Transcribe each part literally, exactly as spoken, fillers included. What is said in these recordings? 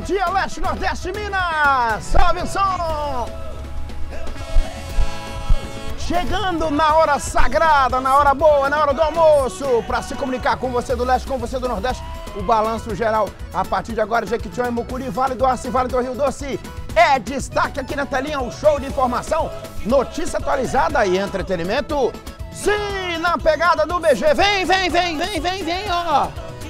dia, Leste, Nordeste, Minas! Salve o som! Chegando na hora sagrada, na hora boa, na hora do almoço, para se comunicar com você do Leste, com você do Nordeste, o balanço geral. A partir de agora, Jequitinhonha, Mucuri, Vale do Aço e Vale do Rio Doce. É destaque aqui na telinha, um show de informação, notícia atualizada e entretenimento. Sim, na pegada do B G. Vem, vem, vem, vem, vem, vem, ó.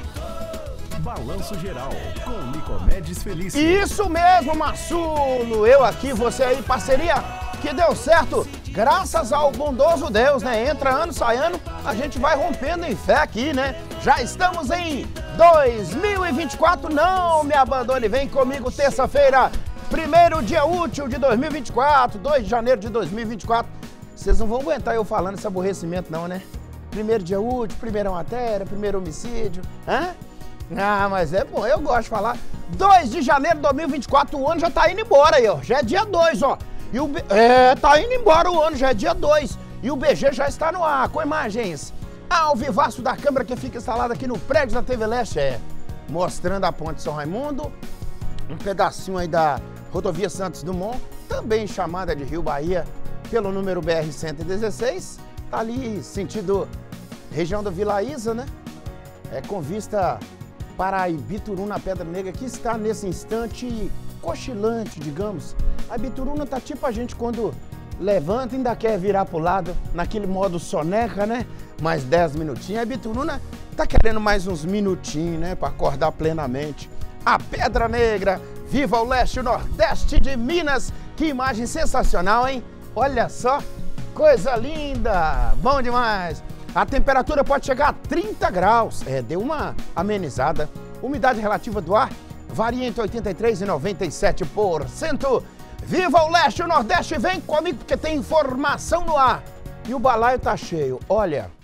Balanço geral com Nicomedes Felício. Isso mesmo, Massulo. Eu aqui, você aí, parceria que deu certo. Graças ao bondoso Deus, né? Entra ano, sai ano, a gente vai rompendo em fé aqui, né? Já estamos em dois mil e vinte e quatro, não me abandone, vem comigo terça-feira, primeiro dia útil de dois mil e vinte e quatro, dois de janeiro de dois mil e vinte e quatro. Vocês não vão aguentar eu falando esse aborrecimento não, né? Primeiro dia útil, primeira matéria, primeiro homicídio, hã? Ah, mas é bom, eu gosto de falar. dois de janeiro de dois mil e vinte e quatro, o ano já tá indo embora aí, ó, já é dia dois, ó. E o B... É, tá indo embora o ano, já é dia dois. E o B G já está no ar, com imagens ao vivaço da câmera que fica instalada aqui no prédio da T V Leste, é, mostrando a ponte São Raimundo, um pedacinho aí da rodovia Santos Dumont, também chamada de Rio Bahia, pelo número B R cento e dezesseis, tá ali sentido região da Vila Isa, né? É com vista para Ibituruna, Pedra Negra, que está nesse instante cochilante, digamos. A Ibituruna tá tipo a gente quando levanta e ainda quer virar pro lado, naquele modo soneca, né? Mais dez minutinhos. A Ibituruna tá querendo mais uns minutinhos, né? Para acordar plenamente. A Pedra Negra, viva o Leste e o Nordeste de Minas. Que imagem sensacional, hein? Olha só, coisa linda, bom demais. A temperatura pode chegar a trinta graus, é, deu uma amenizada. Umidade relativa do ar varia entre oitenta e três por cento e noventa e sete por cento. Viva o Leste e o Nordeste, vem comigo porque tem informação no ar. E o balaio tá cheio, olha...